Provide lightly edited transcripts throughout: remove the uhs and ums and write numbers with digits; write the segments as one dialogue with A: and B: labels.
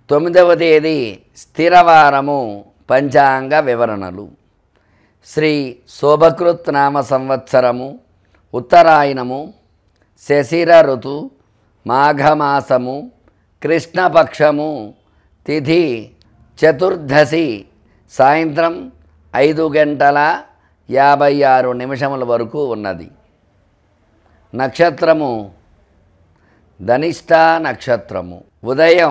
A: 9వ తేదీ స్థిరవారము పంచాంగ వివరణలు. శ్రీ శోభకృత్ నామ సంవత్సరము, ఉత్తరాయణము, శశిర ఋతు, మాఘమాసము, కృష్ణపక్షము, తిథి చతుర్దశి, సాయంత్రం 5:56 వరకు ఉన్నది. నక్షత్రము ధనిష్ట నక్షత్రము, ఉదయం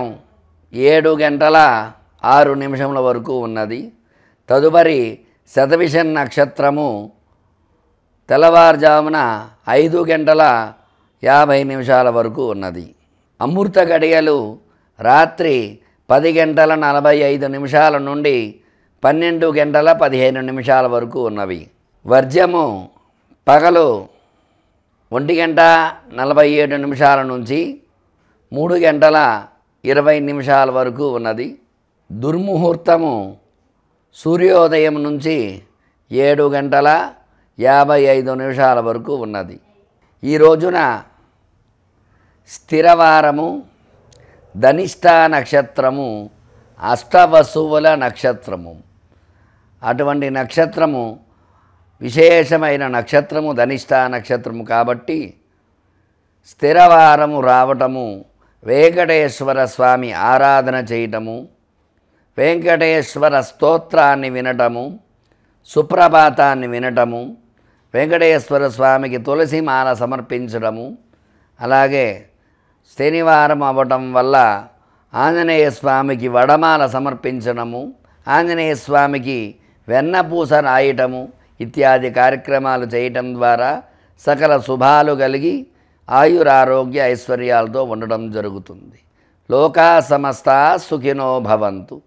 A: 7:06 వరకు ఉన్నది. తదుపరి శతభిషం నక్షత్రము తెల్లవారుజామున 5:50 వరకు ఉన్నది. అమృత గడియలు రాత్రి 10:45 నుండి 12:15 వరకు ఉన్నవి. వర్జ్యము పగలు 1:47 నుంచి 3:20 వరకు ఉన్నది. దుర్ముహూర్తము సూర్యోదయం నుంచి 7:55 వరకు ఉన్నది. ఈ రోజున స్థిరవారము, ధనిష్ట నక్షత్రము, అష్టవసువుల నక్షత్రము. అటువంటి నక్షత్రము విశేషమైన నక్షత్రము ధనిష్ట నక్షత్రము కాబట్టి స్థిరవారము రావటము, వెంకటేశ్వర స్వామి ఆరాధన చేయటము, వెంకటేశ్వర స్తోత్రాన్ని వినటము, సుప్రభాతాన్ని వినటము, వెంకటేశ్వర స్వామికి తులసి మాల సమర్పించడము, అలాగే శనివారం అవ్వటం వల్ల ఆంజనేయ స్వామికి వడమాల సమర్పించడము, ఆంజనేయ స్వామికి వెన్నపూస రాయటము ఇత్యాది కార్యక్రమాలు చేయటం ద్వారా సకల శుభాలు కలిగి ఆయురారోగ్య ఐశ్వర్యాలతో ఉండడం జరుగుతుంది. లోకా సమస్తా సుఖినో భవంతు.